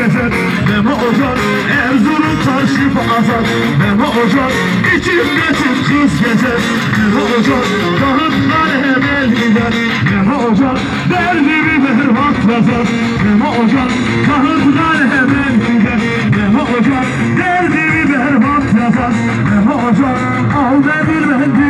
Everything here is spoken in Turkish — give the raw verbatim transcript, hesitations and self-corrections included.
gezer. Memo Hoca Erzurum çarşı pazar. Memo Hoca içimde tüm kız gezer. Memo Hoca dağıtlar hemen gider. Memo Hoca derdimi berbat yazar. Memo Hoca dağıtlar hemen gider. Memo Hoca derdimi berbat yazar. Memo Hoca al da bir mendil